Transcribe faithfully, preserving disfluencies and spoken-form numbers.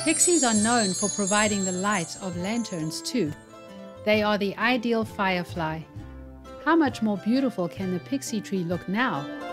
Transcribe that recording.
Pixies are known for providing the light of lanterns too. They are the ideal firefly. How much more beautiful can the pixie tree look now